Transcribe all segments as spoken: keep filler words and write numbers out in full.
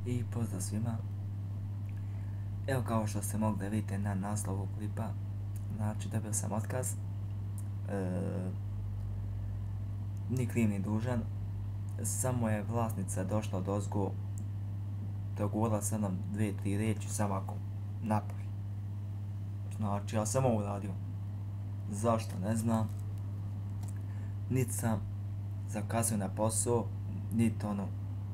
I pozdrav svima. Evo kao što ste mogli da vidite na naslovu klipa, znači dobio sam otkaz. E, ni kriv ni dužan, samo je vlasnica došla odozgo, dogovorila sa mnom dvije, tri riječi samo ako napolje. Znači ja sam ovo uradio. Zašto ne znam. Niti sam zakasnio na posao, niti ono.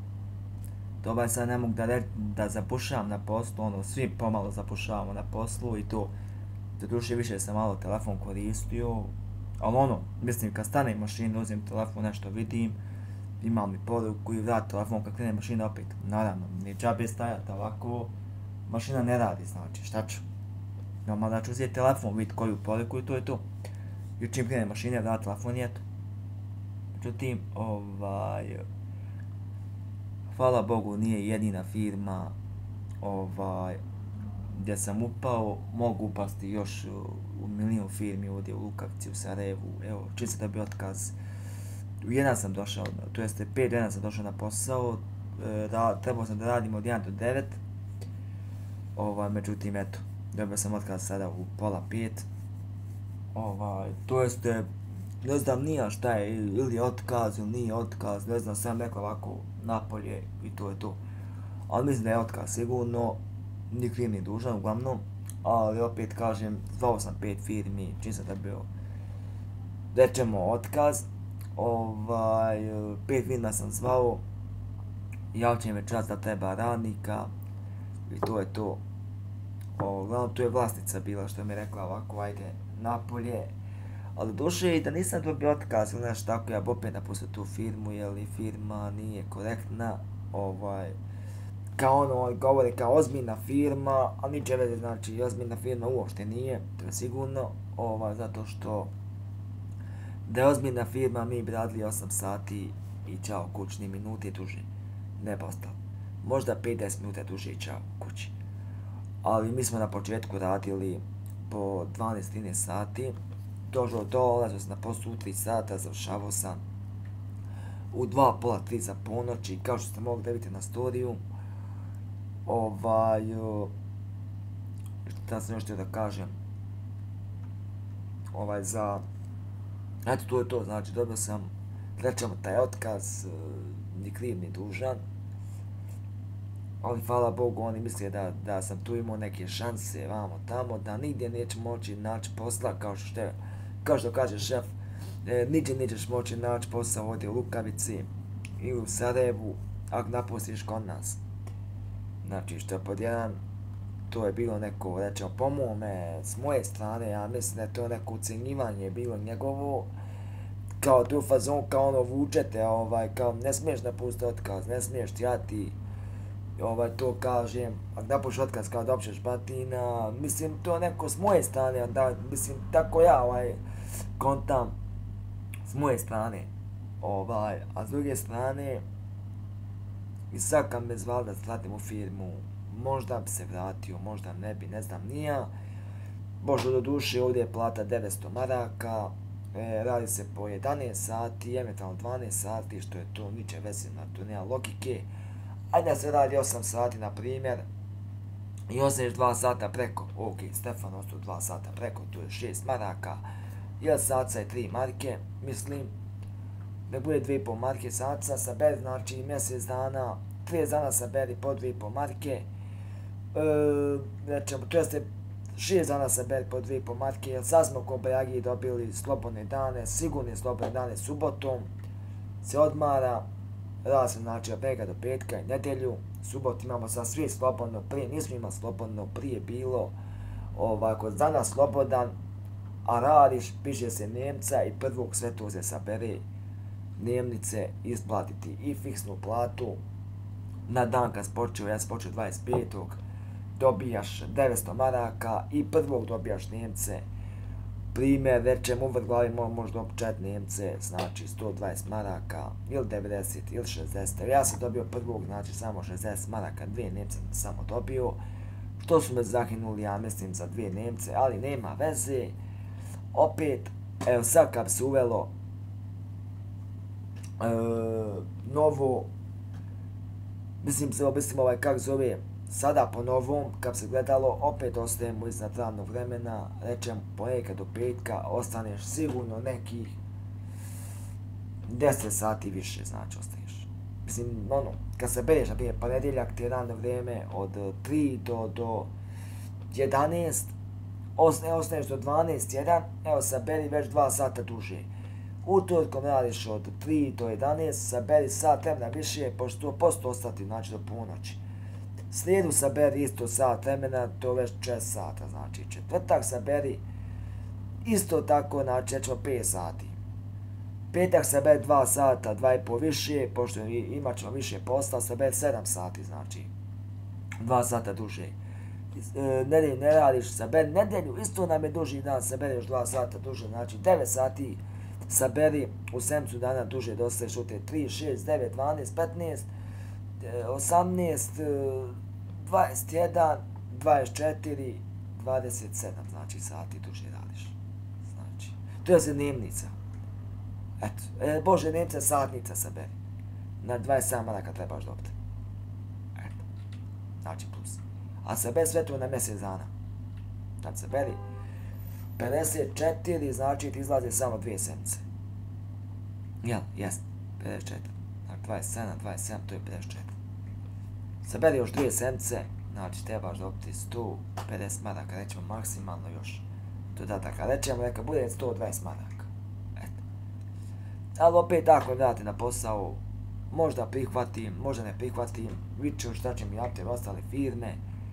Dobro, sad ne mogu da, re, da zapušavam na poslu, ono, svi pomalo zapušavamo na poslu i to, doduše više sam malo telefon koristio, ali ono, mislim kad stane mašina, uzim telefon, nešto vidim, imam i poruku i vrat telefon kad krene mašina opet, naravno, nije džabe stajati ovako, mašina ne radi, znači, šta ću? Normalno da ću uzeti telefon, vidjeti koju poruku i to je to. I čim krene mašina, vrat telefon i eto. Međutim, ovaj, hvala Bogu nije jedina firma ovaj, gdje sam upao, mogu upasti još u milijun firmi ovdje u Lukavici, u Sarajevu, evo, čim se dobio otkaz, u jedan sam došao, to jeste pet dana sam došao na posao, da, trebao sam da radim od jedan do devet, ovaj, međutim, eto, dobio sam otkaz sada u pola pet, ovaj, to jeste, ne znam nija šta je, ili je otkaz ili nije otkaz, ne znam, sam rekao ovako napolje i to je to. Ali mislim da je otkaz sigurno, ni kriv ni dužan uglavnom, ali opet kažem, zvao sam pet firmi, čim sam dobio, rečemo otkaz, ovaj, pet firma sam zvao, javče me čas da treba radnika i to je to. Uglavnom tu je vlasnica bila što mi je rekla ovako, ajde napolje, ali duše i da nisam dobio otkaz ili nešto tako, ja bi opet napustio tu firmu, jer firma nije korektna, ovaj, kao ono, govore kao ozbiljna firma, ali niče veze, znači ozbiljna firma uopšte nije, to je sigurno, ovaj, zato što da je ozbiljna firma mi bi radili osam sati i čao kućni minuti duže, ne bi ostalo, možda pedeset minuta duže i čao kući, ali mi smo na početku radili po dvanaest trinaest sati, došao do, dolazio sam na poslu u tri sata, završavao sam u dva, pola, tri za ponoći, kao što ste mogli da vidite na storiju. Ovaj, šta sam još htio da kažem, ovaj, za, eto to je to, znači dobio sam, rečemo taj otkaz, ni kriv ni dužan, ali hvala Bogu oni misle da, da sam tu imao neke šanse vamo tamo, da nigdje neću moći naći posla kao što je, kao što kaže šef, e, nigdje nećeš moći naći posao ovdje u Lukavici ili u Sarajevu ako napustiš kod nas. Znači što je pod jedan, to je bilo neko, rečemo po mome, s moje strane, ja mislim da je to neko ucenjivanje bilo njegovo, kao tu fazon, kao ono vučete, ovaj, kao ne smiješ napustiti otkaz, ne smiješ, ja ti ovaj, to kažem, ako napušiš otkaz kao da općeš batina, mislim to neko s moje strane, da, mislim tako ja ovaj, kontam s moje strane, ovaj, a s druge strane, i sad kad me zvali da se vratim u firmu, možda bi se vratio, možda ne bi, ne znam nija, možda do duše ovdje je plata devetsto maraka, e, radi se po jedanaest sati, eventualno dvanaest sati, što je to niče veze, na to nema logike, ajde da se radi osam sati na primjer i ostaneš dva sata preko, ok, Stefan ostao dva sata preko, to je šest maraka, jedan sat je tri marke, mislim, da bude dvije i pol marke saca, saberi, znači mjesec dana, trideset dana saberi po dvije i pol marke, e, rečemo, to jeste šest dana saberi po dvije i pol marke, jer sad smo ko Bajagi dobili slobodne dane, sigurne slobodne dane subotom, se odmara, rada se znači od pega do petka i nedjelju, subot imamo sad svi slobodno, prije nismo imali slobodno, prije bilo, ovako, danas slobodan, a radiš, piše se Nemca i prvog sve to se sabere, dnevnice, isplatiti i fiksnu platu, na dan kad spočeo, ja spočeo dvadeset petog dobijaš devetsto maraka i prvog dobijaš Nemce, primjer, rečem u vrglavi možeš dobiti četiri Nemce, znači sto dvadeset maraka, ili devedeset, ili šezdeset, ja sam dobio prvog, znači samo šezdeset maraka, dvije Nemce sam samo dobio, što su me zahinuli, ja mislim, za dvije Nemce, ali nema veze, opet, evo sad kad se uvelo e, novo, Mislim, se mislim ovaj, kak zove, sada po novom, kad se gledalo, opet ostajemo iznad radnog vremena, rečem ponekad do petka, ostaneš sigurno nekih deset sati više, znači ostaješ. Mislim, ono, kad se bereš, na primjer, ponedjeljak ti je radno vrijeme od tri do, do jedanaest, ostaješ do dvanaest jedan, evo saberi već dva sata duže. Utorkom radiš od tri do jedanaest, saberi sat vremena više, pošto posto ostati, znači do ponoći. Srijedu saberi isto sat vremena, to već četiri sata, znači četvrtak saberi isto tako, znači rećemo pet sati. Petak saberi dva sata, dva i pol više, pošto imat ćemo više posla, saberi sedam sati, znači dva sata duže. E, nedelju ne radiš, saberi nedelju, isto nam je duži dan, saberi još dva sata duže, znači devet sati saberi u sedmicu dana duže dostaješ u te tri, šest, devet, dvanaest, petnaest, osamnaest, dvadeset jedan, dvadeset četiri, dvadeset sedam, znači sati duže radiš. Znači, to je dnevnica. Eto, e, Bože, dnevnica satnica saberi. Na dvadeset sedam maraka trebaš dobiti. Eto, znači plus. A saberi sve to na mjesec dana. Znači saberi pedeset četiri, znači ti izlaze samo dvije sedmice. Jel, jest, pedeset četiri. Znači dvadeset sedam, dvadeset sedam, to je pedeset četiri. Saberi još dvije sedmice, znači trebaš dobiti sto pedeset maraka, rećemo maksimalno još dodataka. Rećemo neka bude sto dvadeset maraka. Eto. Ali opet ako vrati na posao, možda prihvatim, možda ne prihvatim, vidit ću šta će mi apter ostale firme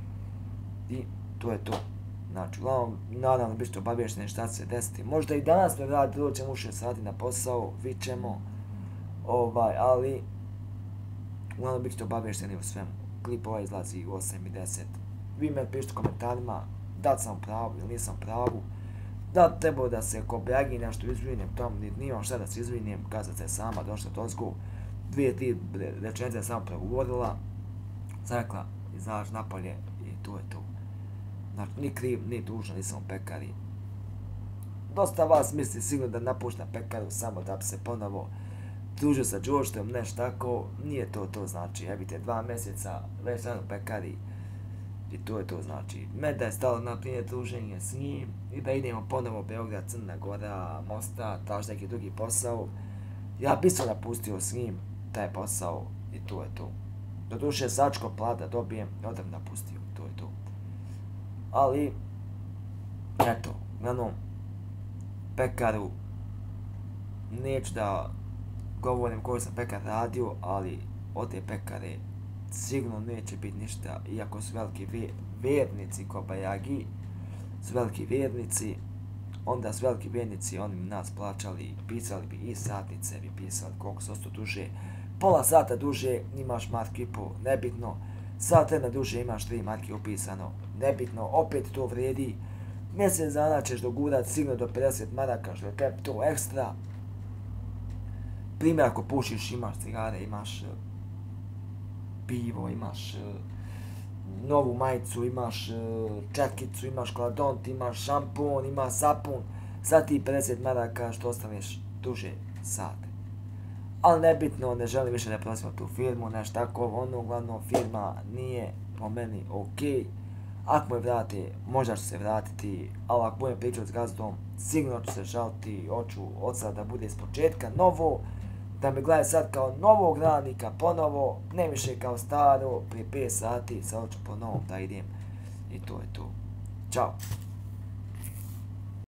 i to je to. Znači, uglavnom, naravno, bit ćete obavješteni šta će se desiti. Možda i danas me vrati, doćemo u šest sati na posao, vidit ćemo, ovaj, ali uglavnom bit ćete obavješteni u svemu. Klip ovaj izlazi u osam i deset. Vi me pišite u komentarima da sam u pravu ili nisam u pravu. Da trebao da se ko Bragi nešto izvinim, tamo nimam šta da se izvinim, kazat se sama došla tozgu. Dvije, tri rečenice sam progovorila, zakla, izaš napolje i to je to. Znači, ni kriv, ni dužan, nisam u pekari. Dosta vas misli sigurno da napuštam pekaru samo da bi se ponovo družio sa Đoštom, nešto tako. Nije to to, znači, evite dva mjeseca već sam u pekari i to je to, znači. Meni da je stalo naprijed druženje s njim i da idemo ponovo Beograd, Crna Gora, Mostar, traži neki drugi posao. Ja bi se napustio s njim taj posao i to je to. Doduše sačko plata dobijem i odem napustio, to je to. Ali, eto, uglavnom, pekaru, neću da govorim koju sam pekar radio, ali od te pekare sigurno neće biti ništa, iako su veliki vjernici ko Bajagi, su veliki vjernici, onda su veliki vjernici, oni bi nas plaćali, pisali bi i satnice, bi pisali koliko se osto duže, pola sata duže imaš marku i pol, nebitno, sat vremena duže imaš tri marke upisano, nebitno, opet to vredi, mjesec dana ćeš dogurat sigurno do pedeset maraka, što je to ekstra. Primjer, ako pušiš, imaš cigare, imaš uh, pivo, imaš uh, novu majicu, imaš uh, četkicu, imaš kladont, imaš šampon, imaš sapun, sad ti pedeset maraka što ostaneš duže sate. Ali nebitno, ne želim više da prozimo tu firmu, nešto tako, ono, uglavnom firma nije po meni okej. Ako me vrati, možda ću se vratiti, ali ako budem pričati s gazdom, sigurno ću se žaliti, hoću od sada da bude iz početka novo, da me gledaju sad kao novog radnika ponovo, ne više kao staro, prije pet sati, sad hoću po novom da idem i to je to. Ćao!